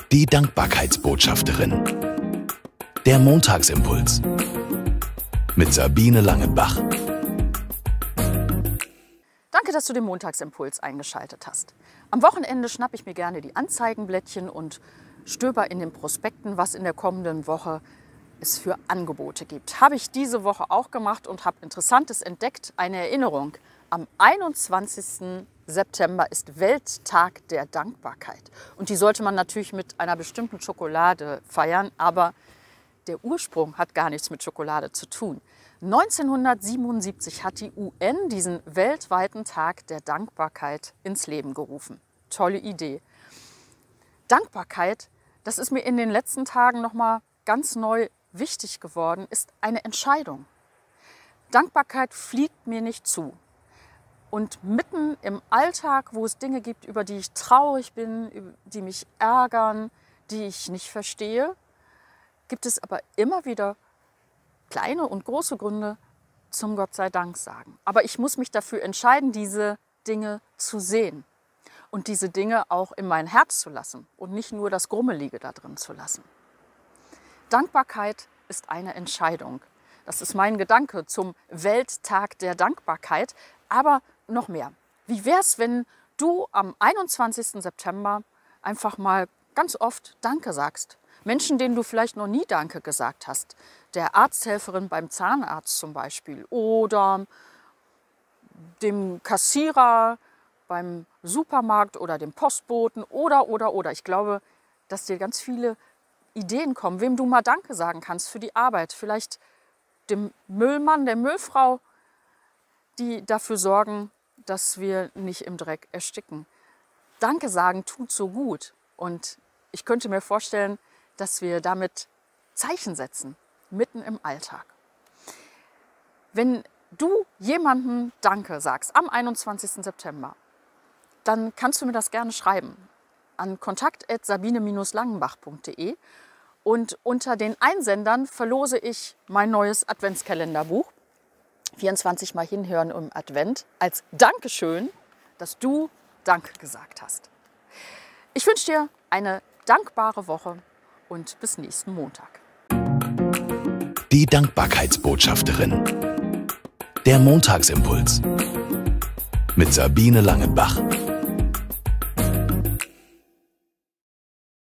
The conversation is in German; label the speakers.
Speaker 1: Die Dankbarkeitsbotschafterin. Der Montagsimpuls. Mit Sabine Langenbach.
Speaker 2: Danke, dass du den Montagsimpuls eingeschaltet hast. Am Wochenende schnappe ich mir gerne die Anzeigenblättchen und stöber in den Prospekten, was in der kommenden Woche es für Angebote gibt. Habe ich diese Woche auch gemacht und habe Interessantes entdeckt. Eine Erinnerung: am 21. September ist Welttag der Dankbarkeit. Und die sollte man natürlich mit einer bestimmten Schokolade feiern, aber der Ursprung hat gar nichts mit Schokolade zu tun. 1977 hat die UN diesen weltweiten Tag der Dankbarkeit ins Leben gerufen. Tolle Idee. Dankbarkeit, das ist mir in den letzten Tagen nochmal ganz neu wichtig geworden, ist eine Entscheidung. Dankbarkeit fliegt mir nicht zu. Und mitten im Alltag, wo es Dinge gibt, über die ich traurig bin, die mich ärgern, die ich nicht verstehe, gibt es aber immer wieder kleine und große Gründe zum Gott sei Dank sagen. Aber ich muss mich dafür entscheiden, diese Dinge zu sehen und diese Dinge auch in mein Herz zu lassen und nicht nur das Grummelige da drin zu lassen. Dankbarkeit ist eine Entscheidung. Das ist mein Gedanke zum Welttag der Dankbarkeit. Aber noch mehr. Wie wäre es, wenn du am 21. September einfach mal ganz oft Danke sagst? Menschen, denen du vielleicht noch nie Danke gesagt hast. Der Arzthelferin beim Zahnarzt zum Beispiel oder dem Kassierer beim Supermarkt oder dem Postboten oder. Ich glaube, dass dir ganz viele Ideen kommen, wem du mal Danke sagen kannst für die Arbeit. Vielleicht dem Müllmann, der Müllfrau, die dafür sorgen, dass wir nicht im Dreck ersticken. Danke sagen tut so gut. Und ich könnte mir vorstellen, dass wir damit Zeichen setzen, mitten im Alltag. Wenn du jemandem Danke sagst am 21. September, dann kannst du mir das gerne schreiben an kontakt@sabine-langenbach.de. Und unter den Einsendern verlose ich mein neues Adventskalenderbuch 24 Mal hinhören im Advent als Dankeschön, dass du Danke gesagt hast. Ich wünsche dir eine dankbare Woche und bis nächsten Montag.
Speaker 1: Die Dankbarkeitsbotschafterin. Der Montagsimpuls. Mit Sabine Langenbach.